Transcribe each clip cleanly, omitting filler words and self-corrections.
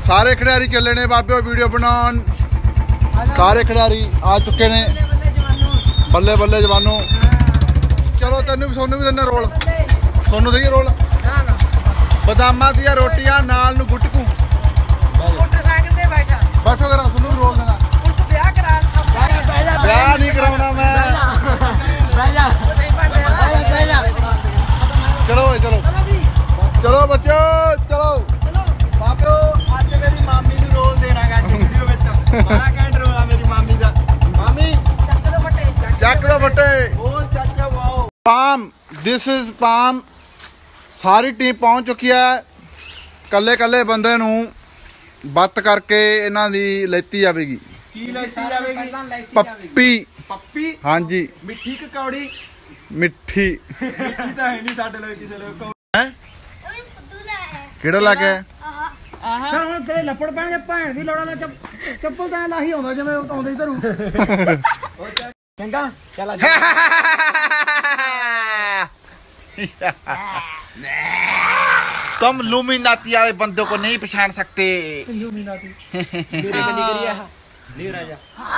सारे खिडारी चले ने बाबे वीडियो बनान। सारे खिडारी आ चुके ने। बल्ले बल्ले जवानों। चलो तेन भी सोनू भी देना रोल। सोनू दईए रोल। बदामा दिया रोटियां नाल नू गुटकू। बैठो करा सोनू भी रोल देना। ब्याह नहीं कराना मैं। चलो चलो चलो बच्चो चलो। बाबो आज मेरी मामी नू रोल देना है वीडियो विच। बड़ा कैंट रोल है मेरी मामी दा। मामी चक दो बट्टे। बोल चाचा wow. Palm this is palm. सारी टीम पहुंच चुकी है। कल्ले कल्ले बंदे नू बत करके इन्हां दी लेती जाएगी। की लेती जाएगी? पप्पी। पप्पी? हाँ जी। मिठी कि कौड़ी? मिठी। मिठी तो है नहीं साडे लोग किसे लोग। हैं? किहड़ा ला के? ਫਿਰ ਹੁਣ ਤੇਰੇ ਲੱਪੜ ਪੈਣਗੇ ਭੈਣ ਦੀ ਲੋੜਾ ਨਾਲ ਚੱਪਲ ਤਾਂ ਲਾਹੀ ਆਉਂਦਾ ਜਿਵੇਂ ਆਉਂਦੇ ਹੀ ਧਰੂ। ਚੰਗਾ ਚੱਲ ਆ तुम लूमिनाती वाले बंदों को नहीं पहचान सकते। लूमिनाती मेरे बनी करिया नहीं राजा।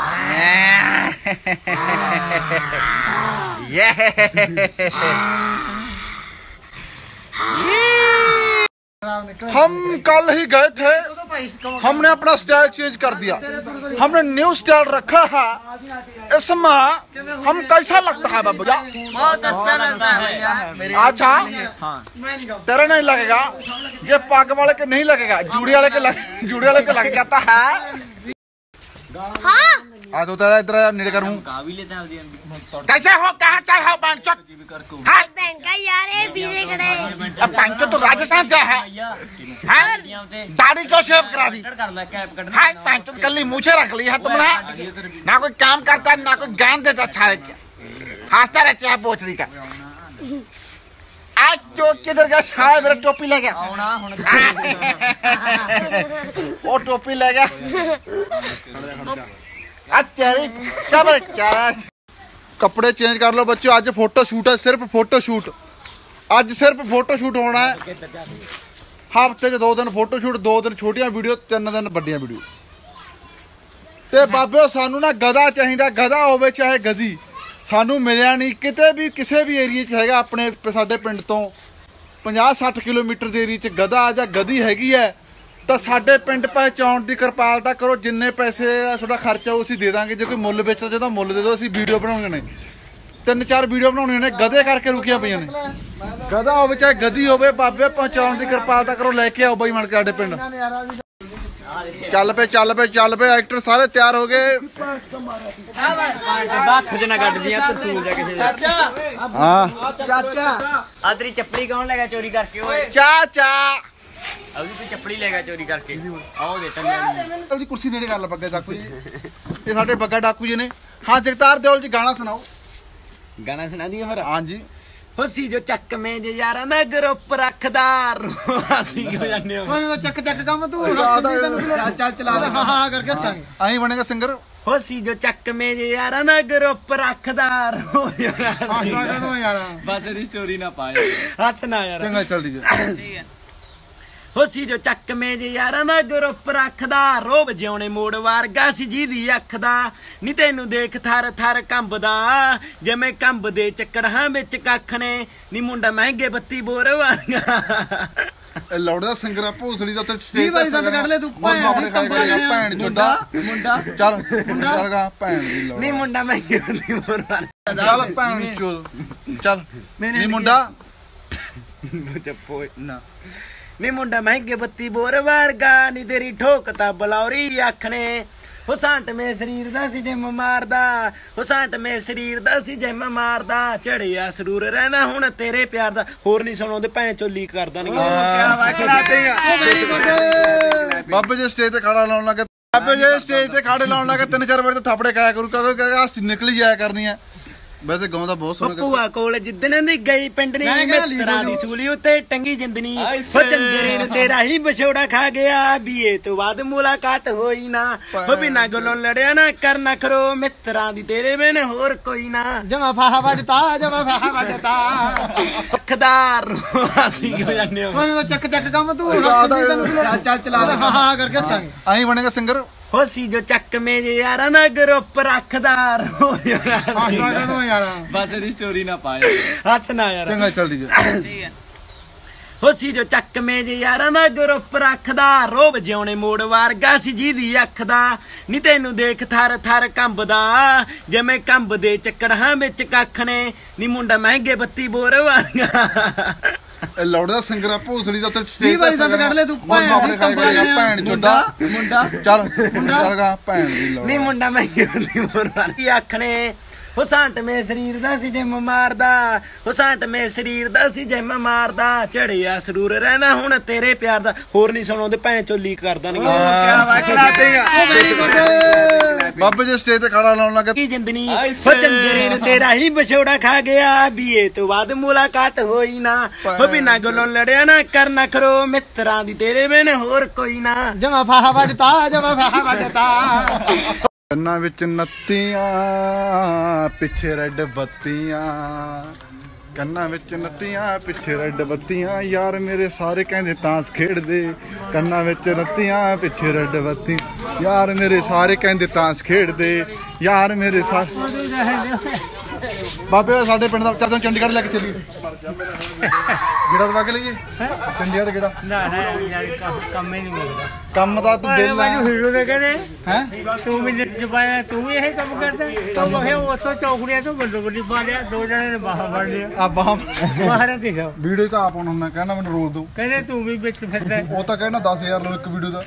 हम कल ही गए थे। हमने अपना स्टाइल चेंज कर दिया। हमने न्यू स्टाइल रखा है। इसमें हम कैसा लगता है बाबू जा? बहुत अच्छा लगता है भैया। अच्छा तेरा नहीं लगेगा। ये पाग वाले के नहीं लगेगा। जूड़े वाले के लग जाता है। हाँ? आ तो तेरा इधर निड़ करूं। कैसे हो? कहाँ चल हो पांचों? हाँ बहन का यार है पीछे खड़े। अब पांचों तो राजस्थान जा है। हाँ दाढ़ी क्यों शेव करा दी? हाँ पांचों कल मुझे रख ली है तुमने। ना कोई काम करता है ना कोई ज्ञान देता। अच्छा है क्या? हंसता रहता है पोचरी का। आज तो किधर गया? शायद मेरा टोपी ले गया। वो टोपी ले गया। अच्छा क्या कपड़े चेंज कर लो बच्चों। आज फोटो शूट है। सिर्फ फोटो शूट। आज सिर्फ फोटो शूट होना है। हफ्ते च 2 दिन फोटो शूट 2 दिन छोटियां वीडियो 3 दिन बड़ियां वीडियो। ते बाबे सानू ना गधा चाहिए। गधा होवे चाहे गधी। सानू मिलिया नहीं किते भी किसी भी एरिए च हैगा। अपने साडे पिंड तो 50-60 किलोमीटर के एरिए च गधा जां गधी हैगी है तो साडे पिंड पहुँचाउण दी किरपालता करो। जिन्ने पैसे थोड़ा खर्चा उसी दे देंगे। जो कोई मुल बेचदा जो मुल दे दो। असीं वीडियो बनाउणियां ने 3-4 वीडियो बनाउणियां ने। गधे करके रुकियां पईयां ने। गधा होवे चाहे गधी होवे बाबे पहुँचाउण दी किरपालता करो। लैके आओ बई बन के साडे पिंड। चल पे एक्टर सारे तैयार हो गए। चाचा आदरी चप्पली कौन लेगा चोरी करके? चाचा अभी तो चप्पली लेगा चोरी करके। आओ देता जी कुर्सी नेड़े कर ला बग्गा डाकू जी। ये साडे बग्गा डाकू जी ने। हाँ जगतार देओल जी गाना सुनाओ। गाना सुना दिया फिर। हाँ जी। हुसी जो चक में जे यारा ना ग्रुप रखदार हसी हो जाने हो। तो चक काम तू चल चला हां करके संग आई बनेगा सिंगर। हुसी जो चक में जे यारा ना ग्रुप रखदार हो यार बस स्टोरी ना पाए हंसना यार। चंगा चल ठीक है। हुसी जो चक में जे यारा ना ग्रुप रखदा रोब जिउणे मोड़ वारगा सी जी दी अख दा नी तैनू देख थर थर कंबदा जिवें कंब दे चक्कड़ां विच कख ने नी मुंडा महंगे बत्ती बोर वांगा। लौड़ा सिंगर भोसड़ी दा ते स्टेज भाई दंद कट ले तू भैन चोदा मुंडा चल चलगा भैन दी लौड़ा नी मुंडा महंगे बत्ती बोर वांगा। चल भैन चोद चल नी मुंडा चप्पो ना नी मुंडा महंगे बत्ती बोर वारगा नी तेरी ठोकता बलौरी अख ने हुसांट में शरीर दा सी जिम मारदा हुसांट में शरीर दा सी जिम मारदा चढ़िया सरूर रहना हुण तेरे प्यार दा। होर नहीं सुनाउंदे भैन चो लीक कर देणगे। क्या वाकला देगा बाबे जी स्टेज ते खड़ा लाउण लगे। बाबे जी स्टेज ते खड़े लाउण लगे 3-4 बार तो थापड़े खाया करू क्योंकि निकली जाया करनी है। ਵੈਸੇ ਗਾਉਂਦਾ ਬਹੁਤ ਸੋਹਣਾ ਭੂਆ ਕੋਲ ਜਿੱਦਣ ਦੀ ਗਈ ਪਿੰਡਣੀ ਮਿੱਤਰਾਂ ਦੀ ਸੂਲੀ ਉੱਤੇ ਟੰਗੀ ਜਿੰਦਣੀ ਹੋ ਚੰਦਰੇ ਨੂੰ ਤੇਰਾ ਹੀ ਵਿਛੋੜਾ ਖਾ ਗਿਆ ਬੀਏ ਤੋਂ ਬਾਅਦ ਮੁਲਾਕਾਤ ਹੋਈ ਨਾ ਹੋ ਬਿਨਾਂ ਗੱਲੋਂ ਲੜਿਆ ਨਾ ਕਰਨਾ ਖਰੋ ਮਿੱਤਰਾਂ ਦੀ ਤੇਰੇ ਬਿਨ ਹੋਰ ਕੋਈ ਨਾ ਜਮਾ ਫਾਹਾ ਵੱਡਤਾ ਅੱਖਦਾਰ ਅਸੀਂ ਕਿਉਂ ਜਾਂਦੇ ਹੋ ਮੈਨੂੰ ਚੱਕ ਕੰਮ ਤੂੰ ਚੱਲ ਚਲਾ ਦੇ ਹਾਂ ਕਰਕੇ ਹੱਸਾਂਗੇ ਐਂ ਬਣੇਗਾ ਸਿੰਗਰ ਹੋਸੀ ਜੋ ਚੱਕ ਮੇ ਜੇ ਯਾਰਾਂ ਦਾ ਗਰੁੱਪ ਰੱਖਦਾਰ ਹੋ ਜਾਣਾ ਹੱਸਦਾ ਕਦੋਂ ਯਾਰ ਬਸ ਇਹਦੀ ਸਟੋਰੀ ਨਾ ਪਾਏ ਹੱਸਣਾ ਯਾਰ ਚੰਗਾ ਚੱਲ ਠੀਕ ਹੈ ਹੋਸੀ ਜੋ ਚੱਕ ਮੇ ਜੇ ਯਾਰਾਂ ਦਾ ਗਰੁੱਪ ਰੱਖਦਾ ਰੋਬ ਜਿਉਣੇ ਮੋੜ ਵਾਰਗਾ ਸੀ ਜਿਹਦੀ ਅੱਖ ਦਾ ਨੀ ਤੈਨੂੰ ਦੇਖ ਥਰ ਥਰ ਕੰਬਦਾ ਜਿਵੇਂ ਕੰਬ ਦੇ ਚੱਕੜਾਂ ਵਿੱਚ ਕੱਖ ਨੇ ਨੀ ਮੁੰਡਾ ਮਹਿੰਗੇ ਬੱਤੀ ਬੋਰ ਵਾਂਗਾ ਇਹ ਲੌੜ ਦਾ ਸਿੰਗਰ ਆ ਭੋਸੜੀ ਦਾ ਉੱਤੇ ਸਟੇਜ ਵਾਰੀ ਦੰਦ ਕੱਢ ਲੈ ਤੂੰ ਭੈਣ ਚੋਦਾ ਚੱਲ ਗਾ ਭੈਣ ਦੀ ਲੌੜ ਨੀ ਮੁੰਡਾ ਮਹਿੰਗੇ ਬੱਤੀ ਬੋਰ ਵਾਂਗੀ ਅੱਖ ਨੇ ਹੁਸਾਂਟ ਮੇ ਸਰੀਰ ਦਾ ਸੀ ਜਿਮ ਮਾਰਦਾ ਹੁਸਾਂਟ ਮੇ ਸਰੀਰ ਦਾ ਸੀ ਜਿਮ ਮਾਰਦਾ ਚੜਿਆ ਸਰੂਰ ਰਹਿਣਾ ਹੁਣ ਤੇਰੇ ਪਿਆਰ ਦਾ ਹੋਰ ਨਹੀਂ ਸੁਣਾਉਂਦੇ ਭੈਣ ਚੋ ਲੀਕ ਕਰ ਦੇਣਗੇ ਕਿਆ ਵਾਕਲਾ ਤੇਗਾ ਬਾਬੇ ਜੇ ਸਟੇਜ ਤੇ ਖਾਣਾ ਲਾਉਣ ਲੱਗਾ ਕੀ ਜਿੰਦਨੀ ਹੋ ਚੰਦਰੇ ਨੂੰ ਤੇਰਾ ਹੀ ਵਿਛੋੜਾ ਖਾ ਗਿਆ ਬੀਏ ਤੋਂ ਬਾਅਦ ਮੁਲਾਕਾਤ ਹੋਈ ਨਾ ਹੋ ਬਿਨਾਂ ਗੱਲੋਂ ਲੜਿਆ ਨਾ ਕਰਨਾ ਖਰੋ ਮਿੱਤਰਾਂ ਦੀ ਤੇਰੇ ਬਿਨ ਹੋਰ ਕੋਈ ਨਾ ਜਮਾ ਫਾਹਾ ਵੱਡਤਾ ਕੰਨਾਂ ਵਿੱਚ ਨੱਤੀਆਂ ਪਿੱਛੇ ਰੈੱਡ ਬੱਤੀਆਂ ਕੰਨਾਂ ਵਿੱਚ ਨੱਤੀਆਂ ਪਿੱਛੇ ਰੈੱਡ ਬੱਤੀਆਂ ਯਾਰ ਮੇਰੇ ਸਾਰੇ ਕਹਿੰਦੇ ਤਾਂਸ ਖੇਡਦੇ ਕੰਨਾਂ ਵਿੱਚ ਨੱਤੀਆਂ ਪਿੱਛੇ ਰੈੱਡ ਬੱਤੀ ਯਾਰ ਮੇਰੇ ਸਾਰੇ ਕਹਿੰਦੇ ਤਾਂਸ ਖੇਡਦੇ ਯਾਰ ਮੇਰੇ ਸਾਰੇ ਬਾਬੇ ਸਾਡੇ ਪਿੰਡ ਦਾ ਚੱਲਦਾ ਚੰਡੀਗੜ੍ਹ ਲੈ ਕੇ ਚੱਲੀਏ ਗੇੜਾ ਦਵਾ ਕੇ ਲਈਏ ਚੰਡੀਗੜ੍ਹ ਗੇੜਾ ਨਾ ਯਾਰ ਕੰਮ ਹੀ ਨਹੀਂ ਮਿਲਦਾ ਕੰਮ ਤਾਂ ਤੂੰ ਦਿਲ ਆ ਹੀਰੋ ਦੇ ਕਹਿੰਦੇ ਹੈ ਤੂੰ ਮਿੰਟ ਚ ਪਾਇਆ ਤੂੰ ਵੀ ਇਹ ਕੰਮ ਕਰਦਾ ਤੂੰ ਇਹ ਉਸੋਂ ਚੌਕੜੀਆਂ ਤੋਂ ਵੱਡੋ ਵੱਡੀ ਪਾ ਲਿਆ ਦੋ ਜਣੇ ਨੇ ਬਾਹਾਂ ਫੜ ਲਿਆ ਆ ਬਾਹ ਮਾਰਿਆ ਤੇ ਸਭ ਵੀਡੀਓ ਤਾਂ ਆਪ ਹੁਣ ਮੈਂ ਕਹਿੰਦਾ ਮੈਨੂੰ ਰੋਲ ਦੋ ਕਹਿੰਦੇ ਤੂੰ ਵੀ ਵਿੱਚ ਫਿਰਦਾ ਉਹ ਤਾਂ ਕਹਿੰਦਾ 10000 ਲਓ ਇੱਕ ਵੀਡੀਓ ਦਾ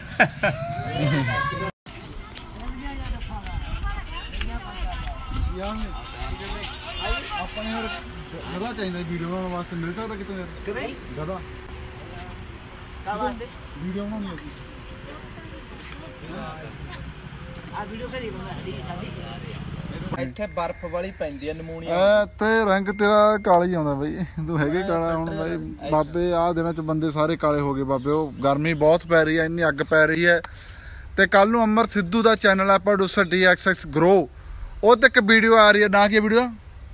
ਆਪਾਂ ਨੇ ਯਾਰ ਗਦਾ ਚਾਹੀਦਾ ਵੀਡੀਓ ਬਣਾਉਣ ਵਾਸਤੇ ਮਿਲ ਸਕਦਾ ਕਿਤੋਂ ਯਾਰ ਗਦਾ ਵੀਡੀਓ ਬਣਾਉਣੀ ਹੈ ਆ ਵੀਡੀਓ ਕਦੀ ਇੱਥੇ ਬਰਫ਼ ਵਾਲੀ ਪੈਂਦੀ ਆ ਨਮੂਨੀਆ ਐ ਤੇ ਰੰਗ ਤੇਰਾ ਕਾਲਾ ਹੀ ਆਉਂਦਾ ਬਈ ਤੂੰ ਹੈਗੇ ਕਾਲਾ ਹੁਣ ਬਈ ਬਾਬੇ ਆਹ ਦਿਨਾਂ ਚ ਬੰਦੇ ਸਾਰੇ ਕਾਲੇ ਹੋ ਗਏ ਬਾਬੇ ਉਹ ਗਰਮੀ ਬਹੁਤ ਪੈ ਰਹੀ ਹੈ ਇੰਨੀ ਅੱਗ ਪੈ ਰਹੀ ਹੈ ਤੇ ਕੱਲ ਨੂੰ ਅਮਰ ਸਿੱਧੂ ਦਾ ਚੈਨਲ ਆ ਪ੍ਰੋਡਿਊਸਰ DXX ਗਰੋ ਉਹ ਤੇ ਇੱਕ ਵੀਡੀਓ ਆ ਰਹੀ ਹੈ ਨਾ ਕੀ ਵੀਡੀਓ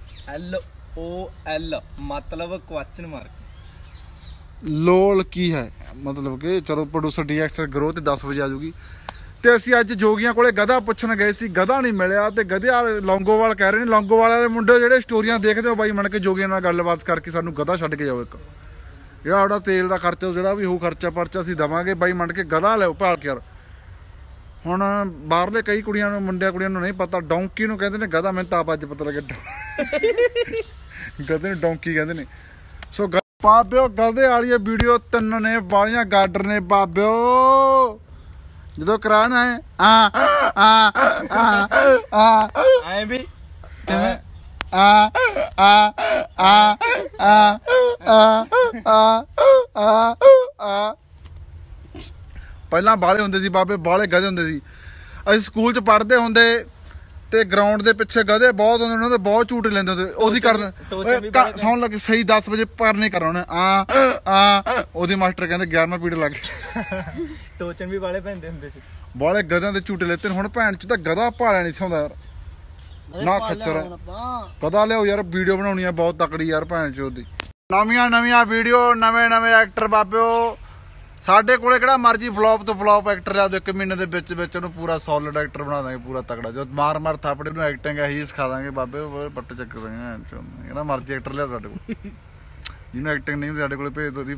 LOL ਮਤਲਬ ਕੁਐਸਚਨ ਮਾਰਕ ਲੋਲ ਕੀ ਹੈ ਮਤਲਬ ਕਿ ਚਲੋ ਪ੍ਰੋਡਿਊਸਰ DXX ਗਰੋ ਤੇ 10 ਵਜੇ ਆ ਜਾਊਗੀ ਤੇ ਅਸੀਂ ਅੱਜ ਜੋਗੀਆਂ ਕੋਲੇ ਗਧਾ ਪੁੱਛਣ ਗਏ ਸੀ ਗਧਾ ਨਹੀਂ ਮਿਲਿਆ ਤੇ ਗਧਿਆ ਲੌਂਗੋਵਾਲ ਕਹਿ ਰਹੇ ਨੇ ਲੌਂਗੋਵਾਲ ਵਾਲੇ ਮੁੰਡੇ ਜਿਹੜੇ ਸਟੋਰੀਆਂ ਦੇਖਦੇ ਹੋ ਬਾਈ ਮਣ ਕੇ ਜੋਗੀਆਂ ਨਾਲ ਗੱਲਬਾਤ ਕਰਕੇ ਸਾਨੂੰ ਗਧਾ ਛੱਡ ਕੇ ਜਾਓ ਇੱਕ ਜਿਹੜਾ ਸਾਡਾ ਤੇਲ ਦਾ ਖਰਚਾ ਜਿਹੜਾ ਵੀ ਹੋਊ ਖਰਚਾ ਪਰਚਾ ਅਸੀਂ ਦੇਵਾਂਗੇ ਬਾਈ ਮਣ ਕੇ ਗਧਾ ਲਿਓ ਭਾਲ ਕੇ ਯਾਰ ਹੁਣ ਬਾਹਰਲੇ ਕਈ ਕੁੜੀਆਂ ਨੂੰ ਮੁੰਡਿਆਂ ਕੁੜੀਆਂ ਨੂੰ ਨਹੀਂ ਪਤਾ ਡੌਂਕੀ ਨੂੰ ਕਹਿੰਦੇ ਨੇ ਗਧਾ ਮੈਨੂੰ ਤਾਂ ਆਪ ਅੱਜ ਪਤਾ ਲੱਗਿਆ ਗਧੇ ਨੂੰ ਡੌਂਕੀ ਕਹਿੰਦੇ ਨੇ ਸੋ ਬਾਬਿਓ ਗਧੇ ਵਾਲੀ ਵੀਡੀਓ ਤਿੰਨ ਨੇ ਵਾਲੀਆਂ ਗਾਡਰ ਨੇ ਬਾਬਿਓ ਜਦੋਂ ਕਰਾਣਾ ਹੈ ਐ ਵੀ ਕਿਵੇਂ ਪਹਿਲਾਂ ਬਾਲੇ ਹੁੰਦੇ ਸੀ ਬਾਬੇ ਬਾਲੇ ਗਧੇ ਹੁੰਦੇ ਸੀ ਅਸੀਂ ਸਕੂਲ 'ਚ ਪੜ੍ਹਦੇ ਹੁੰਦੇ ਤੇ ਗਰਾਊਂਡ ਦੇ ਪਿੱਛੇ ਗਧੇ ਬਹੁਤ ਹੁੰਦੇ ਉਹਨਾਂ ਦੇ ਬਹੁਤ ਝੂਟੇ ਲੈਂਦੇ ਹੁੰਦੇ ਉਹਦੀ ਕਰਦੇ ਸੌਣ ਲੱਗੇ ਸਹੀ 10 ਵਜੇ ਪਰ ਨਹੀਂ ਕਰਾਉਣਾ ਉਹਦੀ ਮਾਸਟਰ ਕਹਿੰਦੇ 11ਵਾਂ ਪੀਰੀਅਡ ਲੱਗ ਗਿਆ ਟੋਚਨ ਵੀ ਵਾਲੇ ਪੈਂਦੇ ਹੁੰਦੇ ਸੀ ਬਾਲੇ ਗਧਿਆਂ ਦੇ ਝੂਟੇ ਲੈਤੇ ਹੁਣ ਭੈਣ ਚ ਤਾਂ ਗਧਾ ਭਾਲਿਆ ਨਹੀਂ ਸੀ ਹੁੰਦਾ ਯਾਰ ਨਾ ਖੱਚਰ ਗਧਾ ਲਿਓ ਯਾਰ ਵੀਡੀਓ ਬਣਾਉਣੀ ਆ ਬਹੁਤ ਤਕੜੀ ਯਾਰ ਭੈਣ ਚ ਉਹਦੀ ਨਵੀਆਂ ਵੀਡੀਓ ਨਵੇਂ ਐਕਟਰ ਬਾਬਿਓ ਸਾਡੇ ਕੋਲੇ ਕਿਹੜਾ ਮਰਜੀ ਫਲॉप ਤੋਂ ਫਲॉप ਐਕਟਰ ਲਿਆ ਦੋ 1 ਮਹੀਨੇ ਦੇ ਵਿੱਚ ਉਹਨੂੰ ਪੂਰਾ ਸੋਲਿਡ ਐਕਟਰ ਬਣਾ ਦਾਂਗੇ ਪੂਰਾ ਤਕੜਾ ਜੋ ਮਾਰ ਥਾਪੜੇ ਨੂੰ ਐਕਟਿੰਗ ਇਹੀ ਸਿਖਾ ਦਾਂਗੇ ਬਾਬੇ ਪੱਟ ਚੱਕ ਦਾਂਗੇ ਜਿਹੜਾ ਮਰਜੀ ਐਕਟਰ ਲਿਆ ਸਾਡੇ ਕੋਲ ਜਿਹਨੂੰ ਐਕਟਿੰਗ ਨਹੀਂ ਸਾਡੇ ਕੋਲੇ ਭੇਜ ਦੋ ਦੀ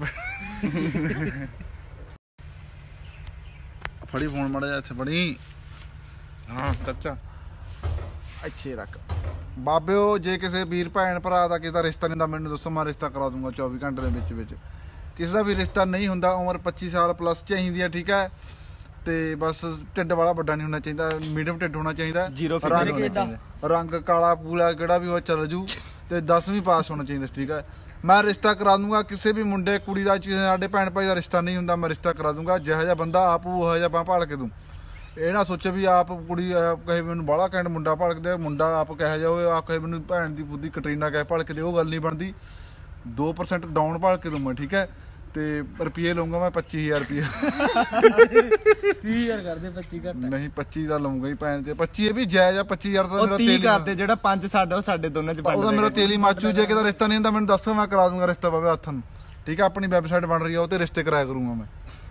ਫੜੀ ਫੋਨ ਮਾੜਾ ਜਿਹਾ ਇੱਥੇ ਫੜੀ ਹਾਂ ਚਾਚਾ ਇੱਥੇ ਰੱਖ ਬਾਬਿਓ ਜੇ ਕਿਸੇ ਵੀਰ ਭੈਣ ਭਰਾ ਦਾ ਕਿਸੇ ਦਾ ਰਿਸ਼ਤਾ ਨਹੀਂ ਹੁੰਦਾ ਮੈਨੂੰ ਦੱਸੋ ਮੈਂ ਰਿਸ਼ਤਾ ਕਰਾ ਦੂੰਗਾ 24 ਘੰਟੇ ਦੇ ਵਿੱਚ ਕਿਸੇ ਦਾ ਵੀ ਰਿਸ਼ਤਾ ਨਹੀਂ ਹੁੰਦਾ ਉਮਰ 25 ਸਾਲ ਪਲੱਸ ਚਾਹੀਦੀ ਹੈ ਠੀਕ ਹੈ ਤੇ ਬਸ ਢਿੱਡ ਵਾਲਾ ਵੱਡਾ ਨਹੀਂ ਹੋਣਾ ਚਾਹੀਦਾ ਮੀਡੀਅਮ ਢਿੱਡ ਹੋਣਾ ਚਾਹੀਦਾ ਰੰਗ ਕਾਲਾ ਪੂਲਾ ਕਿਹੜਾ ਵੀ ਉਹ ਚੱਲ ਜੂ ਤੇ 10ਵੀਂ ਪਾਸ ਹੋਣਾ ਚਾਹੀਦਾ ਠੀਕ ਹੈ ਮੈਂ ਰਿਸ਼ਤਾ ਕਰਾ ਦੂੰਗਾ ਕਿਸੇ ਵੀ ਮੁੰਡੇ ਕੁੜੀ ਦਾ ਸਾਡੇ ਭੈਣ ਭਾਈ ਦਾ ਰਿਸ਼ਤਾ ਨਹੀਂ ਹੁੰਦਾ ਮੈਂ ਰਿਸ਼ਤਾ ਕਰਾ ਦੂੰਗਾ ਜਿਹੋ ਜਿਹਾ ਬੰਦਾ ਆਪ ਉਹ ਜਿਹਾ ਬਾਂਹ ਭਾਲ ਕੇ ਦੂੰ ਇਹ ਨਾ ਸੋਚੇ ਵੀ ਆਪ ਕੁੜੀ ਕਹੇ ਮੈਨੂੰ ਬਾਹਲਾ ਘੈਂਟ ਮੁੰਡਾ ਭਲਕਦੇ, ਮੁੰਡਾ ਆਪ ਕਹੇ ਜਾਓ, ਆਪ ਕਹੇ ਮੈਨੂੰ ਭੈਣ ਦੀ ਬੁੱਧੀ ਕਟਰੀਨਾ ਕਹੇ ਭਲਕਦੇ, ਉਹ ਗੱਲ ਨਹੀਂ ਬਣਦੀ। 2% ਡਾਊਨ ਭਲਕ ਕੇ ਦੂੰ ਮੈਂ, ਠੀਕ ਹੈ। ਤੇ ਰੁਪਏ ਲਊਂਗਾ ਮੈਂ 25000 ਰੁਪਏ। 30,000 ਕਰਦੇ 25 ਘੱਟ ਨਹੀਂ 25 ਦਾ ਲਊਂਗਾ ਹੀ ਭੈਣ ਤੇ। 25 ਇਹ ਵੀ ਜਾਇਜ਼ ਆ, 25000 ਦਾ ਮੇਰਾ 30 ਕਰਦੇ, ਜਿਹੜਾ 5 ਸਾਡਾ ਉਹ ਸਾਡੇ ਦੋਨਾਂ ਚ ਉਹਦਾ ਮੇਰਾ ਤੇਲ ਹੀ ਮਾਚੂ। ਜੇ ਕਿਤੇ ਰਿਸ਼ਤਾ ਨਹੀਂ ਹੁੰਦਾ ਮੈਨੂੰ ਦੱਸੋ, ਮੈਂ ਕਰਾ ਦੂੰਗਾ ਰਿਸ਼ਤਾ ਪਵੇ ਹੱਥ ਨੂੰ, ਠੀਕ ਹੈ। ਆਪਣੀ ਵੈਬਸਾਈਟ ਬਣ ਰਹੀ ਆ, ਉਹ ਤੇ ਰਿਸ਼ਤੇ ਕਰਾਇਆ ਕਰੂੰਗਾ ਮੈਂ।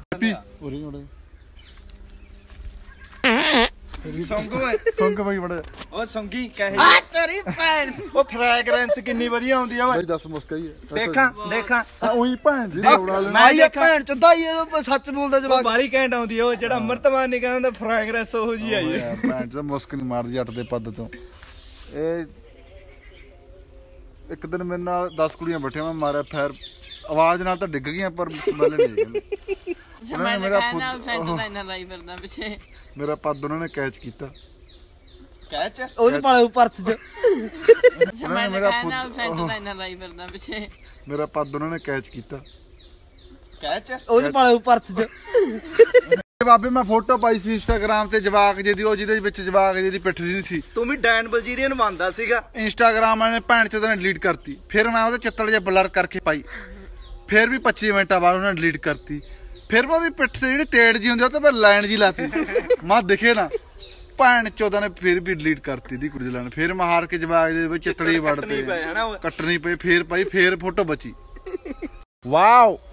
ਸੰਗ ਬਾਈ ਬੜਾ ਉਹ ਸੰਗੀ ਕਹੇ ਤੇਰੀ ਭੈਣ, ਉਹ ਫ੍ਰੈਗਰੈਂਸ ਕਿੰਨੀ ਵਧੀਆ ਹੁੰਦੀ ਆ ਓਏ। ਬਾਈ ਦੱਸ ਮੁਸਕਾ ਹੀ ਦੇਖਾਂ ਉਹੀ ਭੈਣ ਦੀ ਰੌਲਾ ਲੈ। ਮੈਂ ਇਹ ਭੈਣ ਚੁੱਦਾ ਹੀ ਇਹ ਸੱਚ ਬੋਲਦਾ ਜਵਾਬ ਬਾਲੀ ਘੈਂਟ ਆਉਂਦੀ ਆ ਉਹ, ਜਿਹੜਾ ਅਮਰਤਮਾਨ ਨੇ ਕਹਿੰਦਾ ਫ੍ਰੈਗਰੈਂਸ ਉਹੋ ਜੀ ਆਈ ਹੈ। ਭੈਣ ਤੇ ਮੁਸਕ ਨਹੀਂ ਮਾਰਦੀ ਜੱਟ ਦੇ ਪੱਦ ਤੋਂ। ਇਹ ਇੱਕ ਦਿਨ ਮੇਰੇ ਨਾਲ 10 ਕੁੜੀਆਂ ਬੈਠੀਆਂ, ਮੈਂ ਮਾਰਿਆ ਫੈਰ, ਆਵਾਜ਼ ਨਾਲ ਤਾਂ ਡਿੱਗ ਗਈਆਂ ਪਰ ਸਮੈਲ ਨਹੀਂ ਆਈ। ਮੇਰਾ ਪੱਦ ਉਹਨਾਂ ਨੇ ਕੈਚ ਕੀਤਾ। ਕੈਚ ਉਹ ਚ ਪਾਲੇ ਪਰਸ ਚ ਮੇਰਾ ਪੱਦ ਉਹਨਾਂ ਨੇ ਕੈਚ ਕੀਤਾ। ਕੈਚ ਉਹ ਚ ਪਾਲੇ ਪਰਸ ਚ। ਬਾਬੇ ਮੈਂ ਫੋਟੋ ਪਾਈ ਸੀ ਇੰਸਟਾਗ੍ਰਾਮ ਤੇ ਜਵਾਕ ਜਿਹਦੀ, ਉਹ ਜਿਹਦੇ ਵਿੱਚ ਜਵਾਕ ਜਿਹਦੀ ਪਿੱਠ ਦੀ ਨਹੀਂ ਸੀ। ਤੂੰ ਵੀ ਡੈਨ ਬਲਜੀਰੀਅਨ ਮੰਨਦਾ ਸੀਗਾ। ਇੰਸਟਾਗ੍ਰਾਮ ਵਾਲੇ ਨੇ ਭੈਣ ਚੋਦ ਨੇ ਡਿਲੀਟ ਕਰਤੀ। ਫਿਰ ਮੈਂ ਉਹਦੇ ਚਿੱਤੜ ਜਿਹਾ ਬਲਰ ਕਰਕੇ ਪਾਈ, ਫਿਰ ਵੀ 25 ਮਿੰਟਾਂ ਬਾਅਦ ਉਹਨਾਂ ਨੇ ਡਿਲੀਟ ਕਰਤੀ। ਫਿਰ ਮੈਂ ਉਹਦੀ ਪਿੱਠ ਤੇ ਜਿਹੜੀ ਤੇੜ ਜੀ ਹੁੰਦੀ ਉਹ ਤੇ ਮੈਂ ਲਾਈਨ ਜੀ ਲਾਤੀ, ਮੈਂ ਦਿਖੇ ਨਾ। ਭੈਣ ਚੋਦਾਂ ਨੇ ਫਿਰ ਵੀ ਡਿਲੀਟ ਕਰਤੀ ਦੀ ਕੁੜੀ ਲਾਈਨ। ਫਿਰ ਮੈਂ ਹਾਰ ਕੇ ਜਵਾਕ ਦੇ ਵਿੱਚ ਚਿੱਤੜੀ ਵੜਦੇ ਕੱਟਣੀ ਪਈ। ਫਿਰ ਪਾਈ, ਫਿਰ ਫੋਟੋ ਬਚੀ। ਵਾਓ